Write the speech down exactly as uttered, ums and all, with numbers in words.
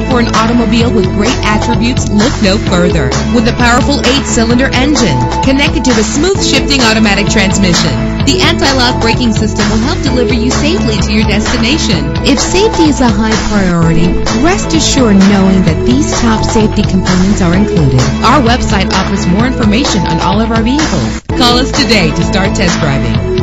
for an automobile with great attributes, look no further. With a powerful eight-cylinder engine connected to a smooth shifting automatic transmission, the anti-lock braking system will help deliver you safely to your destination. If safety is a high priority, rest assured knowing that these top safety components are included. Our website offers more information on all of our vehicles. Call us today to start test driving.